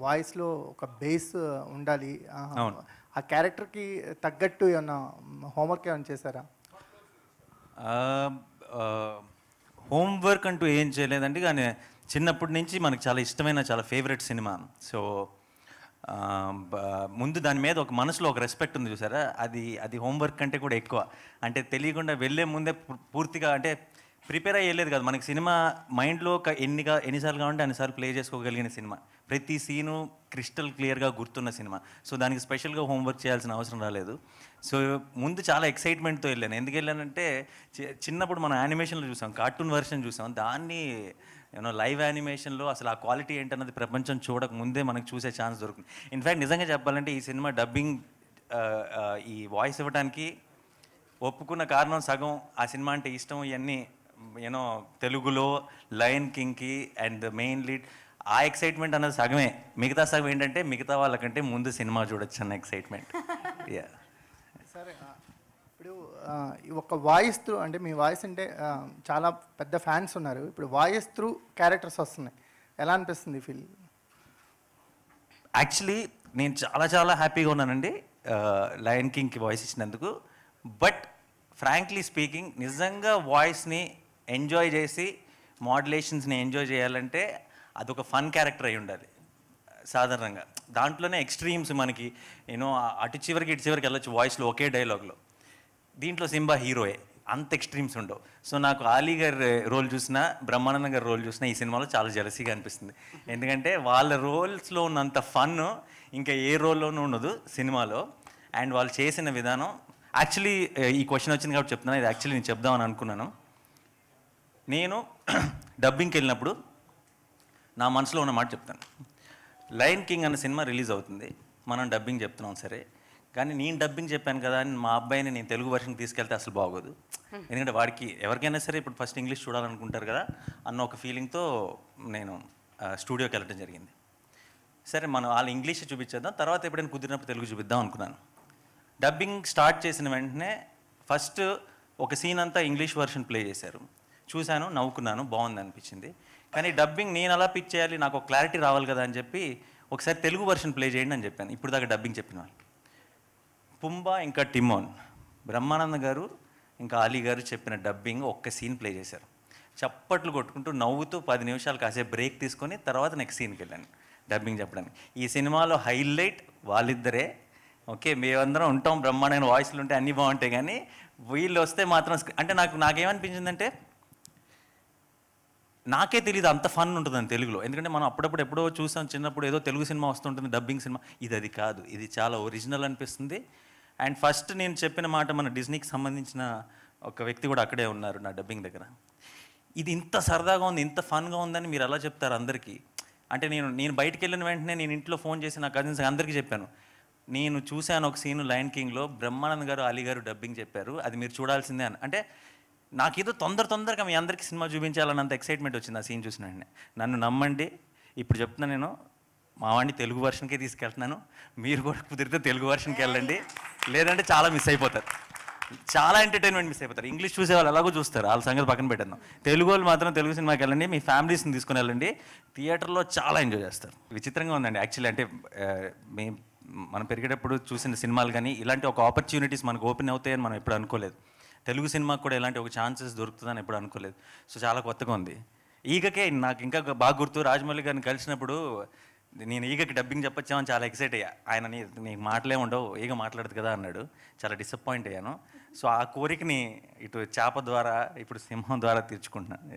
వాయిస్లో ఒక బేస్ ఉండాలి, ఆ క్యారెక్టర్కి తగ్గట్టు ఏమన్నా హోంవర్క్ ఏమైనా చేశారా? హోంవర్క్ అంటూ ఏం చేయలేదండి, కానీ చిన్నప్పటి నుంచి మనకు చాలా ఇష్టమైన చాలా ఫేవరెట్ సినిమా. సో ముందు దాని మీద ఒక మనసులో ఒక రెస్పెక్ట్ ఉంది చూసారా, అది హోంవర్క్ కంటే కూడా ఎక్కువ. అంటే తెలియకుండా వెళ్ళే ముందే పూర్తిగా అంటే ప్రిపేర్ అయ్యేలేదు కదా, మనకి సినిమా మైండ్లో ఎన్నిసార్లు కావాలంటే అన్నిసార్లు ప్లే చేసుకోగలిగిన సినిమా, ప్రతి సీను క్రిస్టల్ క్లియర్గా గుర్తున్న సినిమా. సో దానికి స్పెషల్గా హోంవర్క్ చేయాల్సిన అవసరం రాలేదు. సో ముందు చాలా ఎక్సైట్మెంట్తో వెళ్ళాను. ఎందుకు వెళ్ళానంటే చిన్నప్పుడు మనం యానిమేషన్లో చూసాం, కార్టూన్ వర్షన్ చూసాం, దాన్ని లైవ్ యానిమేషన్లో అసలు ఆ క్వాలిటీ ఏంటన్నది ప్రపంచం చూడక ముందే మనకు చూసే ఛాన్స్ దొరుకుతుంది. ఇన్ఫ్యాక్ట్ నిజంగా చెప్పాలంటే ఈ సినిమా డబ్బింగ్ ఈ వాయిస్ ఇవ్వడానికి ఒప్పుకున్న కారణం సగం ఆ సినిమా అంటే ఇష్టం, ఇవన్నీ తెలుగులో లయన్ కింగ్కి అండ్ మెయిన్ లీడ్ ఆ ఎక్సైట్మెంట్ అన్నది సగమే. మిగతా సగం ఏంటంటే మిగతా వాళ్ళకంటే ముందు సినిమా చూడొచ్చు అన్న ఎక్సైట్మెంట్. సరే, ఇప్పుడు ఒక వాయిస్ త్రూ అంటే మీ వాయిస్ అంటే చాలా పెద్ద ఫ్యాన్స్ ఉన్నారు, ఇప్పుడు వాయిస్ త్రూ క్యారెక్టర్స్ వస్తున్నాయి, ఎలా అనిపిస్తుంది ఫీల్? యాక్చువల్లీ నేను చాలా చాలా హ్యాపీగా ఉన్నానండి లయన్ కింగ్కి వాయిస్ ఇచ్చినందుకు. బట్ ఫ్రాంక్లీ స్పీకింగ్, నిజంగా వాయిస్ని ఎంజాయ్ చేసి మాడ్యులేషన్స్ని ఎంజాయ్ చేయాలంటే అదొక ఫన్ క్యారెక్టర్ అయి ఉండాలి సాధారణంగా. దాంట్లోనే ఎక్స్ట్రీమ్స్ మనకి అటు చివరికి ఇటు చివరికి వెళ్ళొచ్చు వాయిస్లో ఒకే డైలాగ్లో. దీంట్లో సింబా హీరోయే, అంత ఎక్స్ట్రీమ్స్ ఉండవు. సో నాకు ఆలీ గారి రోల్ చూసినా, బ్రహ్మానందం గారి రోల్ చూసినా ఈ సినిమాలో చాలా జెలసీగా అనిపిస్తుంది. ఎందుకంటే వాళ్ళ రోల్స్లో ఉన్నంత ఫన్ ఇంకా ఏ రోల్లోనూ ఉండదు సినిమాలో. అండ్ వాళ్ళు చేసిన విధానం, యాక్చువల్లీ ఈ క్వశ్చన్ వచ్చింది కాబట్టి చెప్తున్నాను, ఇది యాక్చువల్లీ నేను చెప్దామని అనుకున్నాను. నేను డబ్బింగ్కి వెళ్ళినప్పుడు నా మనసులో ఉన్న మాట చెప్తాను. లయన్ కింగ్ అన్న సినిమా రిలీజ్ అవుతుంది, మనం డబ్బింగ్ చెప్తున్నాం సరే, కానీ నేను డబ్బింగ్ చెప్పాను కదా అని మా అబ్బాయిని నేను తెలుగు వర్షన్కి తీసుకెళ్తే అసలు బాగోదు. ఎందుకంటే వాడికి ఎవరికైనా సరే ఇప్పుడు ఫస్ట్ ఇంగ్లీష్ చూడాలనుకుంటారు కదా అన్న ఒక ఫీలింగ్తో నేను స్టూడియోకి వెళ్ళడం జరిగింది. సరే మనం వాళ్ళు ఇంగ్లీష్ చూపించేద్దాం, తర్వాత ఎప్పుడైనా కుదిరినప్పుడు తెలుగు చూపిద్దాం అనుకున్నాను. డబ్బింగ్ స్టార్ట్ చేసిన వెంటనే ఫస్ట్ ఒక సీన్ అంతా ఇంగ్లీష్ వర్షన్ ప్లే చేశారు, చూశాను, నవ్వుకున్నాను, బాగుంది అనిపించింది. కానీ డబ్బింగ్ నేను అలా పిచ్ చేయాలి, నాకు ఒక క్లారిటీ రావాలి కదా అని చెప్పి ఒకసారి తెలుగు వర్షన్ ప్లే చేయండి అని చెప్పాను. ఇప్పుడు దాకా డబ్బింగ్ చెప్పిన వాళ్ళు పుంబా ఇంకా టిమోన్, బ్రహ్మానందం గారు ఇంకా ఆలీ గారు చెప్పిన డబ్బింగ్ ఒక్క సీన్ ప్లే చేశారు. చప్పట్లు కొట్టుకుంటూ నవ్వుతూ 10 నిమిషాలు కాసేపు బ్రేక్ తీసుకొని తర్వాత నెక్స్ట్ సీన్కి వెళ్ళాను డబ్బింగ్ చెప్పడానికి. ఈ సినిమాలో హైలైట్ వాళ్ళిద్దరే. ఓకే, మేమందరం ఉంటాం, బ్రహ్మాండమైన వాయిస్లు ఉంటాయి, అన్నీ బాగుంటాయి, కానీ వీళ్ళు వస్తే మాత్రం అంటే నాకేమనిపించిందంటే నాకే తెలియదు అంత ఫన్ ఉంటుందని తెలుగులో. ఎందుకంటే మనం అప్పుడప్పుడు ఎప్పుడో చూసాం చిన్నప్పుడు, ఏదో తెలుగు సినిమా వస్తుంటుంది డబ్బింగ్ సినిమా, అది కాదు, ఇది చాలా ఒరిజినల్ అనిపిస్తుంది. అండ్ ఫస్ట్ నేను చెప్పిన మాట మన డిజ్నీకి సంబంధించిన ఒక వ్యక్తి కూడా అక్కడే ఉన్నారు నా డబ్బింగ్ దగ్గర. ఇది ఇంత సరదాగా ఉంది, ఇంత ఫన్గా ఉందని మీరు ఎలా చెప్తారు అందరికీ? అంటే నేను బయటికి వెళ్ళిన వెంటనే నేను ఇంట్లో ఫోన్ చేసి నా కజిన్స్ అందరికీ చెప్పాను, నేను చూశాను ఒక సీను లయన్ కింగ్లో బ్రహ్మానందం గారు ఆలీ గారు డబ్బింగ్ చెప్పారు, అది మీరు చూడాల్సిందే అని. అంటే నాకేదో తొందరగా మీ అందరికీ సినిమా చూపించాలన్నంత ఎక్సైట్మెంట్ వచ్చింది ఆ సీన్ చూసిన వెంటనే. నన్ను నమ్మండి, ఇప్పుడు చెప్తున్నాను, నేను మా వాడిని తెలుగు వర్షన్కే తీసుకెళ్తున్నాను, మీరు కూడా కుదిరితే తెలుగు వర్షన్కి వెళ్ళండి, లేదంటే చాలా మిస్ అయిపోతారు, చాలా ఎంటర్టైన్మెంట్ మిస్ అయిపోతారు. ఇంగ్లీష్ చూసే వాళ్ళు ఎలాగో చూస్తారు, వాళ్ళ సంగతి పక్కన పెట్టేద్దాం. తెలుగు వాళ్ళు మాత్రం తెలుగు సినిమాకి వెళ్ళండి, మీ ఫ్యామిలీస్ని తీసుకుని వెళ్ళండి, థియేటర్లో చాలా ఎంజాయ్ చేస్తారు. విచిత్రంగా ఉందండి యాక్చువల్లీ. అంటే మనం పెరిగేటప్పుడు చూసిన సినిమాలు కానీ ఇలాంటి ఒక ఆపర్చునిటీస్ మనకు ఓపెన్ అవుతాయని మనం ఎప్పుడు అనుకోలేదు. తెలుగు సినిమాకి కూడా ఇలాంటి ఒక ఛాన్సెస్ దొరుకుతుందని ఎప్పుడు అనుకోలేదు. సో చాలా కొత్తగా ఉంది. ఈగకే నాకు ఇంకా బాగా గుర్తు, రాజమౌళి గారిని కలిసినప్పుడు నేను ఈగకి డబ్బింగ్ చెప్పొచ్చామని చాలా ఎక్సైట్ అయ్యా. ఆయన నీకు మాటలే ఉండవు, ఈగ మాట్లాడదు కదా అన్నాడు, చాలా డిసప్పాయింట్ అయ్యాను. సో ఆ కోరికని ఇటు చేప ద్వారా ఇప్పుడు సింహం ద్వారా తీర్చుకుంటున్నాను.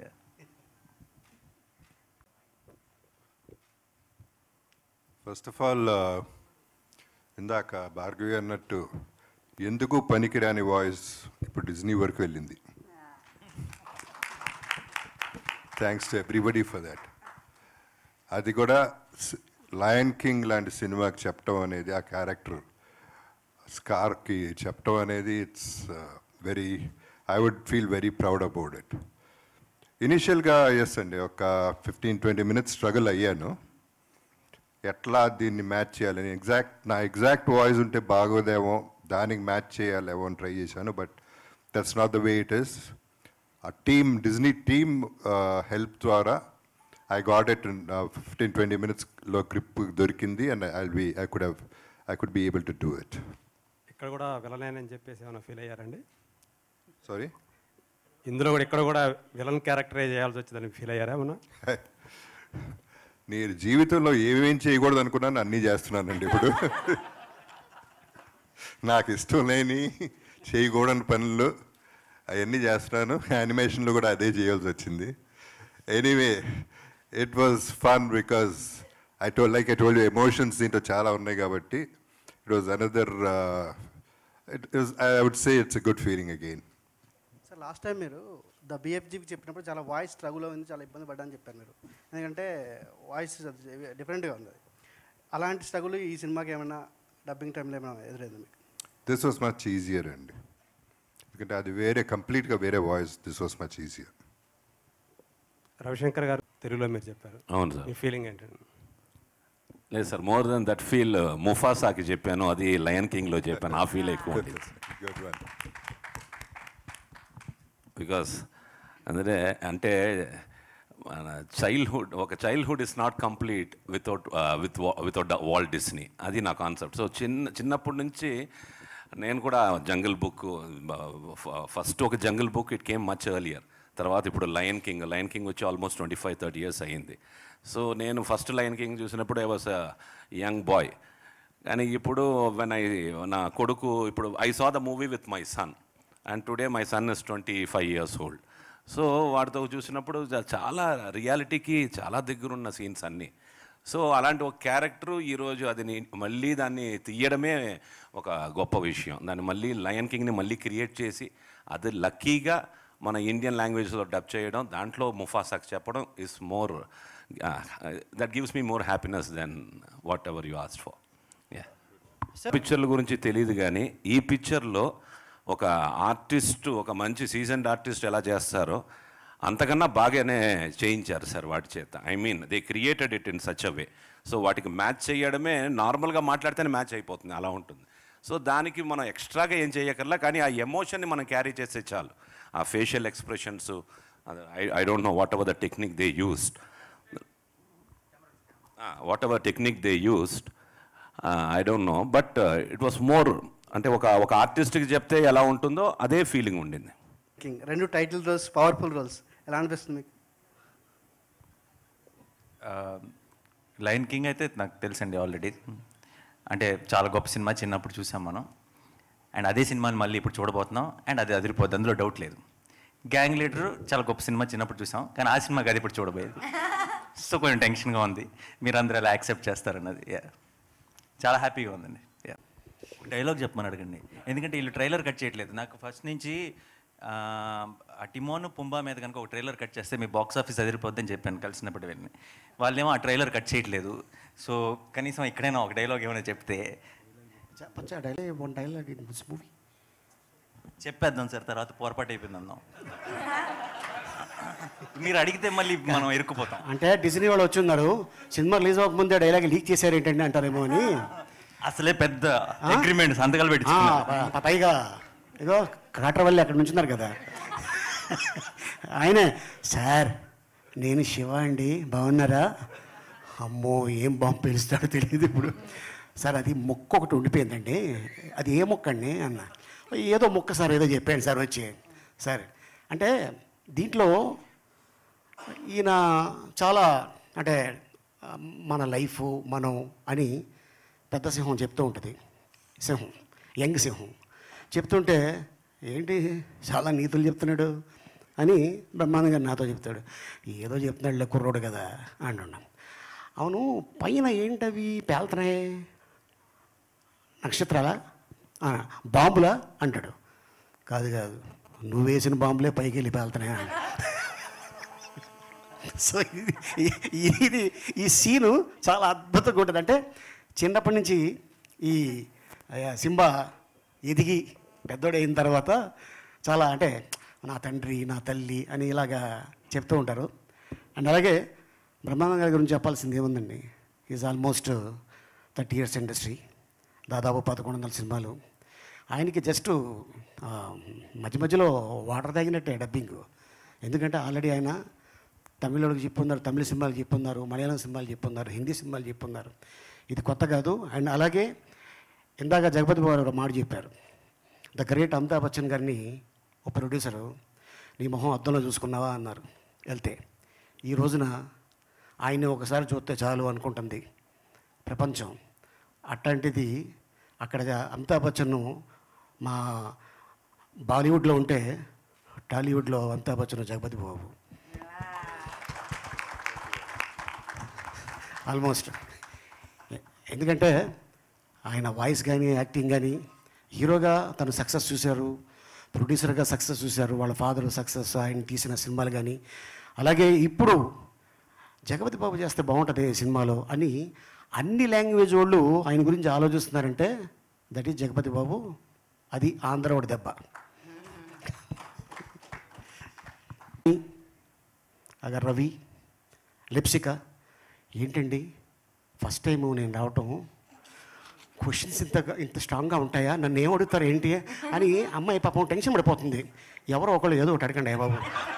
ఫస్ట్ ఆఫ్ ఆల్ ఇందాక భార్గవి అన్నట్టు ఎందుకు పనికిరాని వాయిస్ ఇప్పుడు డిజ్నీ వరకు వెళ్ళింది. Thanks to everybody for that. అది కూడా లయన్ కింగ్ లాంటి సినిమాకి చెప్పడం అనేది, ఆ క్యారెక్టర్ స్కార్కి చెప్పడం అనేది, it's very, I would feel very proud about it. ఇనిషియల్గా ఎస్ అండి, ఒక 15-20 మినిట్స్ స్ట్రగుల్ అయ్యాను, ఎట్లా దీన్ని మ్యాచ్ చేయాలని. నా ఎగ్జాక్ట్ వాయిస్ ఉంటే బాగోదేమో, దానికి మ్యాచ్ చేయాలేమో అని ట్రై చేశాను. But that's not the way it is. ఆ టీమ్, డిజ్నీ టీమ్ హెల్ప్ ద్వారా I got it in 15-20 minutes లో గ్రిప్ దొరికింది and I could be able to do it. ఇక్కడ కూడా విలనేనని చెప్పేసి ఏమైనా ఫీల్ అయ్యారండి? Sorry? ఇందులో కూడా ఇక్కడ కూడా విలన్ క్యారెక్టరైజ్ చేయాల్సి వచ్చిందని ఫీల్ అయ్యారా ఏమన్నా? నేను జీవితంలో ఏమేం చేయకూడదు అనుకున్నాను అన్నీ చేస్తున్నానండి ఇప్పుడు. నాకు ఇష్టం లేని చేయకూడని పనులు అవన్నీ చేస్తున్నాను. యానిమేషన్లో కూడా అదే చేయాల్సి వచ్చింది. Anyway it was fun because I told you emotions దీంట్లో చాలా ఉన్నాయి కాబట్టి it was another I would say it's a good feeling again. Sir last time మీరు ద బిఎఫ్జీకి చెప్పినప్పుడు చాలా వాయిస్ స్ట్రగుల్ ఉంది, చాలా ఇబ్బంది పడ్డాని చెప్పారు మీరు. ఎందుకంటే వాయిస్ డిఫరెంట్గా ఉంది. అలాంటి స్ట్రగుల్ ఈ సినిమాకి ఏమైనా డబ్బింగ్ టైంలో ఏమైనా ఎదురైంది మీకు? దిస్ వాజ్ మచ్ ఈజియర్ అండి, ఎందుకంటే అది కంప్లీట్గా వేరే voice. This was much easier. Ravishankar garu తెలుగులో మీరు చెప్పారు. అవును సార్. మీ ఫీలింగ్ ఏంటండి? లేదు sir, more then that feel ముఫాసాకి చెప్పాను, అది లయన్ కింగ్లో చెప్పాను. ఆ ఫీల్ ఎక్కువ ఉంది. బికాస్ అంటే మన childhood is not complete without Walt Disney. అది నా కాన్సెప్ట్. సో చిన్నప్పటి నుంచి నేను కూడా జంగిల్ బుక్, ఫస్ట్ ఒక jungle book it came much earlier. తర్వాత ఇప్పుడు లయన్ కింగ్ వచ్చి ఆల్మోస్ట్ 25-30 years అయ్యింది. సో నేను ఫస్ట్ లయన్ కింగ్ చూసినప్పుడు ఐ వాస్ యంగ్ బాయ్. కానీ ఇప్పుడు నా కొడుకు ఇప్పుడు I saw the movie with my son and today my son is 25 years old. So వాడితో చూసినప్పుడు చాలా రియాలిటీకి చాలా దగ్గరున్న సీన్స్ అన్నీ. సో అలాంటి ఒక క్యారెక్టరు ఈరోజు అది మళ్ళీ దాన్ని తీయడమే ఒక గొప్ప విషయం. దాన్ని మళ్ళీ లయన్ కింగ్ని మళ్ళీ క్రియేట్ చేసి అది లక్కీగా మన ఇండియన్ లాంగ్వేజ్లో డబ్ చేయడం, దాంట్లో ముఫాసాకి చెప్పడం is more that gives me more happiness then whatever you asked for. పిక్చర్ల గురించి తెలియదు కానీ ఈ పిక్చర్లో ఒక ఆర్టిస్ట్, ఒక మంచి సీజన్డ్ ఆర్టిస్ట్ ఎలా చేస్తారో అంతకన్నా బాగానే చేయించారు సార్ వాటి చేత. I mean they created it in such a way. So వాటికి మ్యాచ్ చేయడమే, నార్మల్గా మాట్లాడితేనే మ్యాచ్ అయిపోతుంది, అలా ఉంటుంది. సో దానికి మనం ఎక్స్ట్రాగా ఏం చేయకర్లా, కానీ ఆ ఎమోషన్ని మనం క్యారీ చేస్తే చాలు. ఆ facial expressions, I don't know whatever the technique they used, I don't know, but it was more అంటే ఒక ఆర్టిస్ట్కి చెప్తే ఎలా ఉంటుందో అదే ఫీలింగ్ ఉండింది. రెండు టైటిల్ రోల్స్, పవర్ఫుల్ రోల్స్, ఎలా అనిపిస్తుంది మీకు? లయన్ కింగ్ అయితే నాకు తెలుసండి ఆల్రెడీ. అంటే చాలా గొప్ప సినిమా, చిన్నప్పుడు చూసాం మనం. అండ్ అదే సినిమాని మళ్ళీ ఇప్పుడు చూడబోతున్నాం అండ్ అది అదిరిపోద్ది, అందులో డౌట్ లేదు. గ్యాంగ్ లీడర్ చాలా గొప్ప సినిమా, చిన్నప్పుడు చూసాం, కానీ ఆ సినిమాకి అది ఇప్పుడు చూడబోయేది. సో కొంచెం టెన్షన్గా ఉంది, మీరు అందరూ అలా యాక్సెప్ట్ చేస్తారన్నది. చాలా హ్యాపీగా ఉందండి. డైలాగ్ చెప్పమని అడగండి, ఎందుకంటే వీళ్ళు ట్రైలర్ కట్ చేయట్లేదు. నాకు ఫస్ట్ నుంచి ఆ టిమోను పుంబా మీద కనుక ఒక ట్రైలర్ కట్ చేస్తే మీ బాక్స్ ఆఫీస్ అదిరిపోద్దని చెప్పాను కలిసినప్పుడు వెళ్ళి. వాళ్ళేమో ఆ ట్రైలర్ కట్ చేయట్లేదు. సో కనీసం ఎక్కడైనా ఒక డైలాగ్ ఏమైనా చెప్తే చెప్పేద్దాం సార్, తర్వాత పొరపాటు అయిపోయింది అందాం. మీరు అడిగితే మళ్ళీ మనం ఇరుక్కుపోతాం. అంటే డిజ్నీ వాళ్ళు వచ్చున్నారు, సినిమా రిలీజ్ అవ్వకముందే డైలాగ్ లీక్ చేశారు ఏంటంటే అంటారేమో అని. అసలే పెద్ద అగ్రిమెంట్ సంతకాలు పెట్టి పైగా ఏదో కాటర్ వల్ల అక్కడ నుంచున్నారు కదా ఆయనే, సార్ నేను శివ అండి, బాగున్నారా? అమ్మో ఏం బాంబు పిలుస్తాడో తెలియదు ఇప్పుడు. సార్ అది మొక్క ఒకటి ఉండిపోయిందండి, అది ఏ మొక్క అండి అన్న. ఏదో మొక్క సార్, ఏదో చెప్పాడు సార్ వచ్చి. సార్ అంటే దీంట్లో ఈయన చాలా అంటే మన లైఫ్ మనం అని పెద్ద సింహం చెప్తూ ఉంటుంది. సింహం, యంగ్ సింహం చెప్తుంటే ఏంటి చాలా నీతులు చెప్తున్నాడు అని బ్రహ్మానంద గారు నాతో చెప్తాడు. ఏదో చెప్తున్నాడులే కుర్రోడు కదా అంటున్నాం. అవును, పైన ఏంటవి పేలుతున్నాయి, నక్షత్రాలా, బాంబులా అంటాడు. కాదు కాదు, నువ్వు వేసిన బాంబులే పైకి వెళ్ళి పేలుతున్నాయి. సో ఇది ఈ సీను చాలా అద్భుతంగా ఉంటుంది. అంటే చిన్నప్పటి నుంచి ఈ సింబా ఎదిగి పెద్దోడైన తర్వాత చాలా అంటే నా తండ్రి, నా తల్లి అని ఇలాగా చెప్తూ ఉంటారు. అండ్ అలాగే బ్రహ్మానంద గారి గురించి చెప్పాల్సింది ఏముందండి, ఈజ్ ఆల్మోస్ట్ 30 years ఇండస్ట్రీ, దాదాపు 1100 సినిమాలు. ఆయనకి జస్ట్ మధ్య మధ్యలో వాటర్ తాగినట్టే డబ్బింగ్. ఎందుకంటే ఆల్రెడీ ఆయన తమిళోళ్ళకి చెప్పున్నారు, తమిళ సినిమాలు చెప్పున్నారు, మలయాళం సినిమాలు చెప్పున్నారు, హిందీ సినిమాలు చెప్పున్నారు. ఇది కొత్త కాదు. అండ్ అలాగే ఇందాక జగపతి బాబు ఒక మాట చెప్పారు. ద గ్రేట్ అమితాబ్ బచ్చన్ గారిని ఒక ప్రొడ్యూసరు, నీ మొహం అద్దంలో చూసుకున్నావా అన్నారు వెళ్తే. ఈ రోజున ఆయన్ని ఒకసారి చూస్తే చాలు అనుకుంటుంది ప్రపంచం. అట్లాంటిది అక్కడ అమితాబ్ బచ్చన్ను మా బాలీవుడ్లో ఉంటే టాలీవుడ్లో అమితాబ్ బచ్చన్ జగపతి బాబు ఆల్మోస్ట్. ఎందుకంటే ఆయన వాయిస్ కానీ యాక్టింగ్ కానీ, హీరోగా తను సక్సెస్ చూశారు, ప్రొడ్యూసర్గా సక్సెస్ చూశారు, వాళ్ళ ఫాదర్ సక్సెస్, ఆయన తీసిన సినిమాలు కానీ. అలాగే ఇప్పుడు జగపతి బాబు చేస్తే బాగుంటుంది సినిమాలో అని అన్ని లాంగ్వేజ్ వాళ్ళు ఆయన గురించి ఆలోచిస్తున్నారంటే దట్ ఈజ్ జగపతి బాబు. అది ఆంధ్రవాడి దెబ్బ. అగర్ రవి, లిప్సిక ఏంటండి ఫస్ట్ టైము నేను రావటం, క్వశ్చన్స్ ఇంత స్ట్రాంగ్గా ఉంటాయా, నన్ను ఏం అడుగుతారు ఏంటి అని అమ్మాయి పాపం టెన్షన్ పడిపోతుంది. ఎవరో ఒకళ్ళు ఏదో ఒకటి అడగండి బాబు.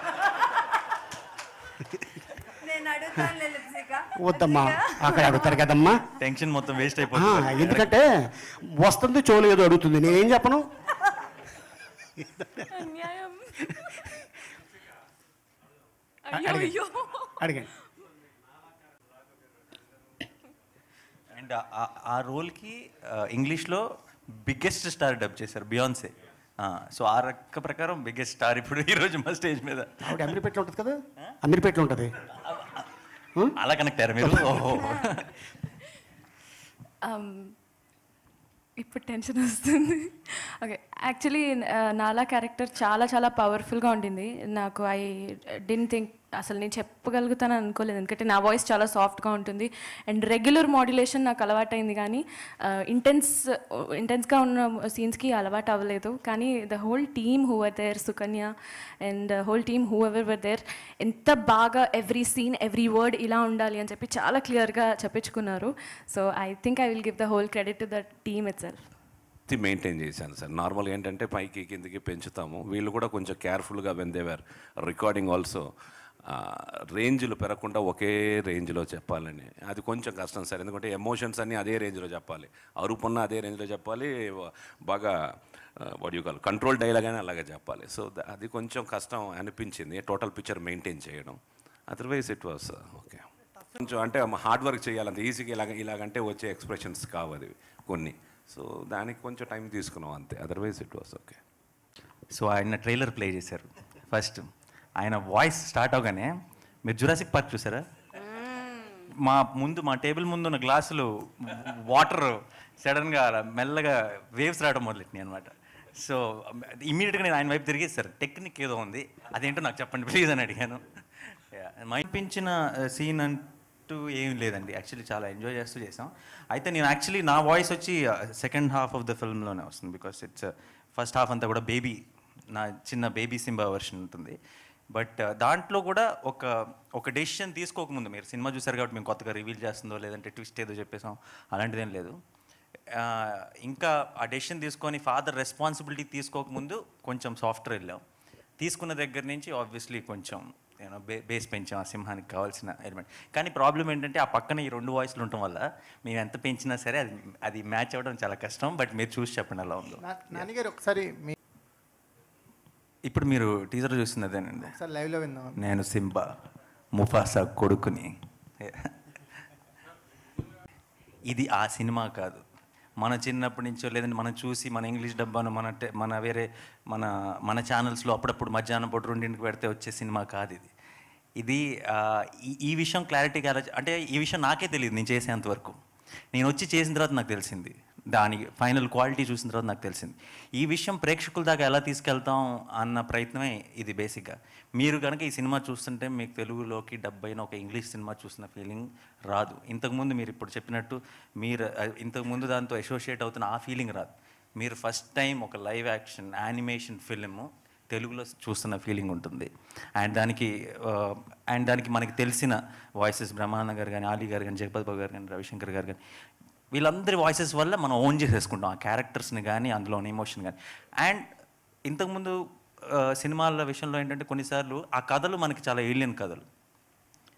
వద్దమ్మా, అక్కడ అడుగుతారు కదమ్మా, టెన్షన్ మొత్తం వేస్ట్ అయిపోతుంది. ఎందుకంటే వస్తుంది చోలు ఏదో అడుగుతుంది, నేనేం చెప్పను. అడిగండి. అండ్ ఆ రోల్కి ఇంగ్లీష్లో బిగ్గెస్ట్ స్టార్ డబ్ చేశారు, బియాన్సే. సో ఆ రక్క ప్రకారం బిగ్గెస్ట్ స్టార్ ఇప్పుడు ఈరోజు మా స్టేజ్ మీద. ఆవిడ అమీర్పేటలో ఉంటుంది కదా, అమీర్పేటలో ఉంటుంది. అలా కనెక్ట్ అయ్యారు మీరు. ఇప్పుడు టెన్షన్ వస్తుంది. ఓకే, యాక్చువల్లీ నాలా క్యారెక్టర్ చాలా చాలా పవర్ఫుల్గా ఉండింది. నాకు ఐ డిడ్ంట్ థింక్ అసలు నేను చెప్పగలుగుతాను అనుకోలేదు, ఎందుకంటే నా వాయిస్ చాలా సాఫ్ట్గా ఉంటుంది అండ్ రెగ్యులర్ మాడ్యులేషన్ నాకు అలవాటైంది, కానీ ఇంటెన్స్గా ఉన్న సీన్స్కి అలవాటు అవ్వలేదు. కానీ the whole team who were there, Sukanya and whole team whoever were there, ఎంత బాగా ఎవ్రీ సీన్ ఎవ్రీ వర్డ్ ఇలా ఉండాలి అని చెప్పి చాలా క్లియర్గా చెప్పించుకున్నారు. So I think I will give the whole credit to the team itself. Maintain చేశాను సార్. నార్మల్గా ఏంటంటే పైకి కిందకి పెంచుతాము, వీళ్ళు కూడా కొంచెం కేర్ఫుల్గా when they were recording also రేంజ్లు పెరగకుండా ఒకే రేంజ్లో చెప్పాలని అది కొంచెం కష్టం సార్. ఎందుకంటే ఎమోషన్స్ అన్నీ అదే రేంజ్లో చెప్పాలి, అరుపున్న అదే రేంజ్లో చెప్పాలి, బాగా what you call control dialogue అని అలాగే చెప్పాలి. సో అది కొంచెం కష్టం అనిపించింది టోటల్ పిక్చర్ మెయింటైన్ చేయడం. Otherwise it was okay. కొంచెం అంటే హార్డ్ వర్క్ చేయాలంత ఈజీగా ఇలాగంటే వచ్చే ఎక్స్ప్రెషన్స్ కావది కొన్ని. సో దానికి కొంచెం టైం తీసుకున్నాం అంతే, otherwise it was okay. So ఆయన ట్రైలర్ ప్లే చేశారు. ఫస్ట్ ఆయన వాయిస్ స్టార్ట్ అవగానే మీరు జురాసిక్ పార్క్ చూసారా? మా టేబుల్ ముందు ఉన్న గ్లాసులు వాటర్ సడన్గా మెల్లగా వేవ్స్ రావడం మొదలెట్టినాయి అనమాట. సో ఇమీడియట్గా నేను ఆయన వైపు తిరిగి, సార్ టెక్నిక్ ఏదో ఉంది అదేంటో నాకు చెప్పండి ప్లీజ్ అని అడిగాను. మైపించిన సీన్ అంటూ ఏం లేదండి, యాక్చువల్లీ చాలా ఎంజాయ్ చేస్తూ చేసాం. అయితే నేను యాక్చువల్లీ నా వాయిస్ వచ్చి సెకండ్ హాఫ్ ఆఫ్ ద ఫిల్మ్లోనే వస్తుంది, బికాస్ ఇట్స్ ఫస్ట్ హాఫ్ అంతా కూడా బేబీ, నా చిన్న బేబీ సింబా వర్షన్ ఉంటుంది. బట్ దాంట్లో కూడా ఒక డెసిషన్ తీసుకోకముందు, మీరు సినిమా చూసారు కాబట్టి మేము కొత్తగా రివీల్ చేస్తుందో లేదంటే ట్విస్ట్ ఏదో చెప్పేసాం అలాంటిదేం లేదు. ఇంకా ఆ డెసిషన్ తీసుకొని ఫాదర్ రెస్పాన్సిబిలిటీ తీసుకోకముందు కొంచెం సాఫ్ట్వేర్ వెళ్ళాం. తీసుకున్న దగ్గర నుంచి ఆబ్వియస్లీ కొంచెం బేస్ పెంచాం ఆ సింహానికి కావాల్సిన ఎలిమెంట్. కానీ ప్రాబ్లం ఏంటంటే ఆ పక్కన ఈ రెండు వాయిస్లు ఉండటం వల్ల మేము ఎంత పెంచినా సరే అది మ్యాచ్ అవ్వడం చాలా కష్టం. బట్ మీరు చూసి చెప్పండి ఎలా ఉందో. నాన్నగారు ఒకసారి ఇప్పుడు మీరు టీజర్ చూసింది అదేనండి, ఒకసారి లైవ్లో విందాం. నేను సింబా ముఫాసా కొడుకుని. ఇది ఆ సినిమా కాదు, మన చిన్నప్పటి నుంచో లేదంటే మనం చూసి మన ఇంగ్లీష్ డబ్బాను మన ఛానల్స్లో అప్పుడప్పుడు మధ్యాహ్నం పూట 2ంటికి పెడితే వచ్చే సినిమా కాదు ఇది. ఈ విషయం క్లారిటీగా అంటే ఈ విషయం నాకే తెలియదు నేను చేసేంతవరకు. నేను వచ్చి చేసిన తర్వాత నాకు తెలిసింది, దాని ఫైనల్ క్వాలిటీ చూసిన తర్వాత నాకు తెలిసింది. ఈ విషయం ప్రేక్షకుల దాకా ఎలా తీసుకెళ్తాం అన్న ప్రయత్నమే ఇది బేసిక్గా. మీరు కనుక ఈ సినిమా చూస్తుంటే మీకు తెలుగులోకి డబ్ అయిన ఒక ఇంగ్లీష్ సినిమా చూసిన ఫీలింగ్ రాదు. ఇంతకుముందు మీరు ఇప్పుడు చెప్పినట్టు మీరు ఇంతకుముందు దాంతో అసోసియేట్ అవుతున్న ఆ ఫీలింగ్ రాదు. మీరు ఫస్ట్ టైం ఒక లైవ్ యాక్షన్ యానిమేషన్ ఫిల్ము తెలుగులో చూస్తున్న ఫీలింగ్ ఉంటుంది. అండ్ దానికి మనకి తెలిసిన వాయిసెస్ బ్రహ్మానంద గారు కానీ, ఆలీ గారు కానీ, జగపతి బాబు గారు కానీ, రవిశంకర్ గారు కానీ, వీళ్ళందరి వాయిసెస్ వల్ల మనం ఓన్ చేసేసుకుంటాం ఆ క్యారెక్టర్స్ని కానీ అందులోని ఎమోషన్ కానీ. అండ్ ఇంతకుముందు సినిమాల విషయంలో ఏంటంటే కొన్నిసార్లు ఆ కథలు మనకి చాలా ఏలియన్ కథలు,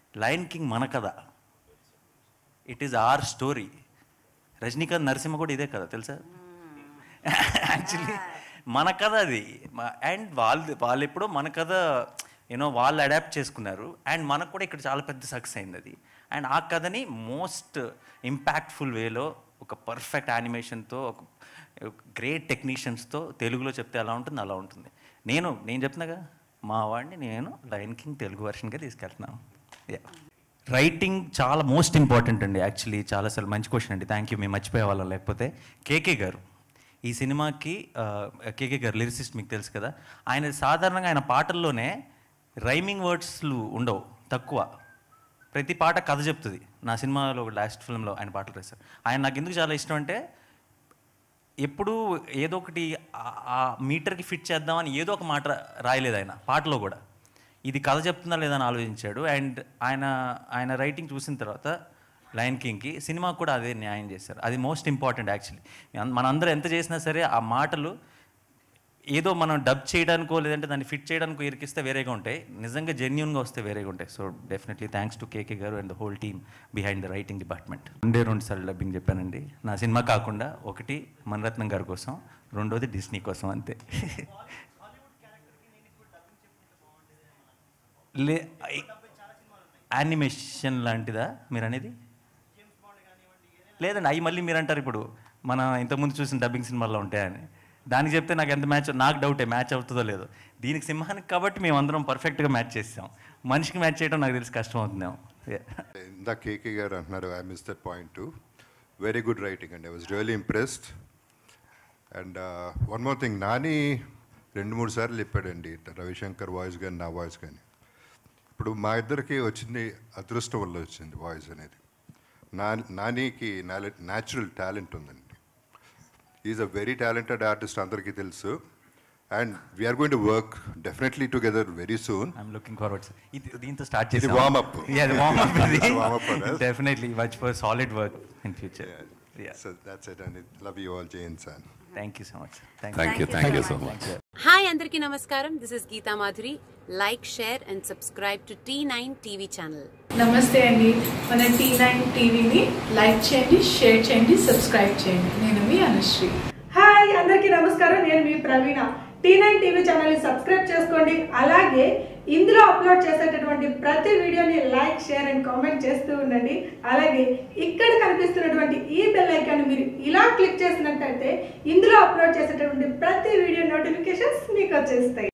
లయన్ కింగ్ మన కథ, it is our story. Rajinikanth Narasimha కూడా ఇదే కదా తెలుసా, యాక్చువల్లీ మన కథ అది. అండ్ వాళ్ళు ఎప్పుడో మన కథ వాళ్ళు అడాప్ట్ చేసుకున్నారు. అండ్ మనకు కూడా ఇక్కడ చాలా పెద్ద సక్సెస్ అయింది అది. అండ్ ఆ కథని మోస్ట్ ఇంపాక్ట్ఫుల్ వేలో ఒక పర్ఫెక్ట్ యానిమేషన్తో, ఒక గ్రేట్ టెక్నీషియన్స్తో తెలుగులో చెప్తే ఎలా ఉంటుంది అలా ఉంటుంది. నేను చెప్తున్నాగా, మా వాడిని నేను లయన్ కింగ్ తెలుగు వర్షన్గా తీసుకెళ్తున్నాను. రైటింగ్ చాలా మోస్ట్ ఇంపార్టెంట్ అండి. యాక్చువల్లీ చాలాసార్లు మంచి క్వశ్చన్ అండి, థ్యాంక్ యూ. మేము మర్చిపోయే వాళ్ళం. లేకపోతే కేకే గారు, ఈ సినిమాకి కేకే గారు లిరిసిస్ట్, మీకు తెలుసు కదా. ఆయన సాధారణంగా ఆయన పాటల్లోనే రైమింగ్ వర్డ్స్లు ఉండవు, తక్కువ. ప్రతి పాట కథ చెప్తుంది. నా సినిమాలో లాస్ట్ ఫిల్మ్లో ఆయన పాటలు రాశారు. ఆయన నాకు ఎందుకు చాలా ఇష్టం అంటే, ఎప్పుడూ ఏదో ఒకటి ఆ మీటర్కి ఫిట్ చేద్దామని ఏదో ఒక మాట రాయలేదు ఆయన పాటలో కూడా. ఇది కథ చెప్తుందా లేదా అని ఆలోచించాడు. అండ్ ఆయన రైటింగ్ చూసిన తర్వాత లయన్ కింగ్కి, సినిమా కూడా అదే న్యాయం చేశారు. అది మోస్ట్ ఇంపార్టెంట్ యాక్చువల్లీ. మనందరూ ఎంత చేసినా సరే ఆ మాటలు ఏదో మనం డబ్ చేయడానికో లేదంటే దాన్ని ఫిట్ చేయడానికో ఇరికిస్తే వేరేగా ఉంటాయి, నిజంగా జెన్యూన్గా వస్తే వేరేగా ఉంటాయి. So definitely thanks to KK garu and the whole team behind the writing department. 2 సార్లు డబ్బింగ్ చెప్పానండి నా సినిమా కాకుండా. ఒకటి మణిరత్నం గారి కోసం, రెండోది డిస్నీ కోసం, అంతే. యానిమేషన్ లాంటిదా మీరు అనేది? లేదండి, అవి మళ్ళీ మీరు అంటారు ఇప్పుడు మన ఇంతకుముందు చూసిన డబ్బింగ్ సినిమాల్లో ఉంటాయని. దానికి చెప్తే నాకు ఎంత మ్యాచ్, నాకు డౌటే మ్యాచ్ అవుతుందో లేదో. దీనికి సింహానికి కాబట్టి మేము అందరం పర్ఫెక్ట్గా మ్యాచ్ చేసాం. మనిషికి మ్యాచ్ చేయడం నాకు తెలిసి కష్టం అవుతుందేమో. ఇందా కేకే గారు అంటున్నారు, I miss that point too. Very good writing అండి, I was really impressed. And one more thing, Nani 2-3 సార్లు చెప్పాడండి, రవిశంకర్ వాయిస్ కానీ నా వాయిస్ కానీ. ఇప్పుడు మా ఇద్దరికి వచ్చింది అదృష్టం వల్ల వచ్చింది వాయిస్ అనేది. నానికి న్యాచురల్ టాలెంట్ ఉందండి. Is a very talented artist, అందరికీ తెలుసు. And we're going to work definitely together very soon. I'm looking forward sir. దీంతో స్టార్ట్ చేసి warm up. Definitely much for solid work in future. So that's it, and love you all, Jay and San. Thank you so much. Thank you so much. Hi, Andarki Namaskaram. This is Geeta Madhuri. Like, share and subscribe to T9 TV channel. నమస్తే అండి, మన T9 టీవీని like చేయండి, share చేయండి, subscribe చేయండి. నేను మీ Anusri. Hi అందరికీ నమస్కారం, నేను మీ ప్రవీణ. T9 టీవీ ఛానల్ని సబ్స్క్రైబ్ చేసుకోండి. అలాగే ఇందులో అప్లోడ్ చేసేటటువంటి ప్రతి వీడియోని లైక్, షేర్ అండ్ కామెంట్ చేస్తూ ఉండండి. అలాగే ఇక్కడ కనిపిస్తున్నటువంటి ఈ బెల్ ఐకాన్ మీరు ఇలా క్లిక్ చేసినట్టయితే ఇందులో అప్లోడ్ చేసేటటువంటి ప్రతి వీడియో నోటిఫికేషన్స్ మీకు వచ్చేస్తాయి.